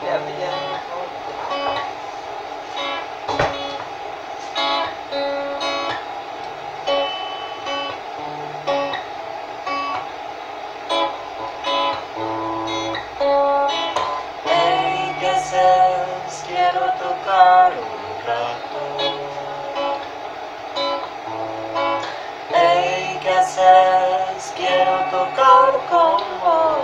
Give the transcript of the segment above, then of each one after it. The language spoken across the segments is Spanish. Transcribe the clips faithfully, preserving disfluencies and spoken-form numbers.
Bien, bien. Hey, ¿qué haces? Quiero tocar un rato. Hey, ¿qué haces? Quiero tocar con vos.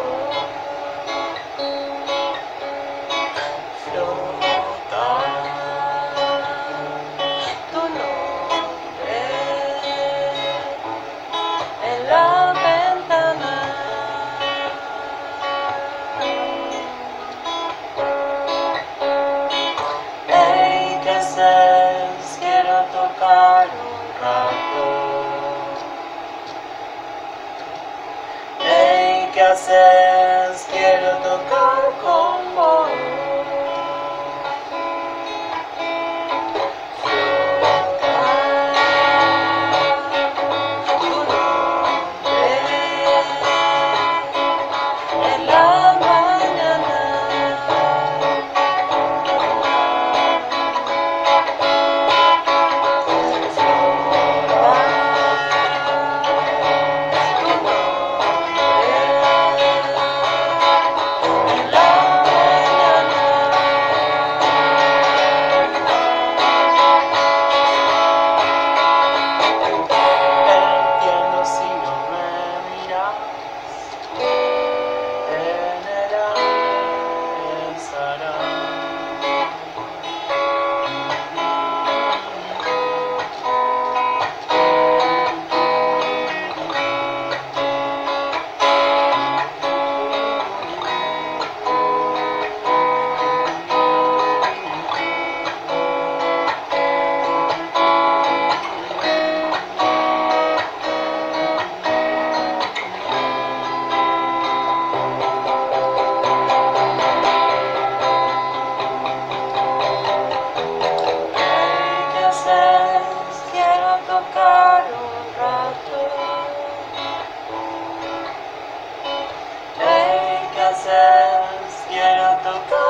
Tu nombre en la ventana. Hey, ¿qué haces? Quiero tocar un rato. Hey, ¿qué haces? Quiero tocar con vos. Quiero tocar un rato. Hey, ¿qué haces? Quiero tocar.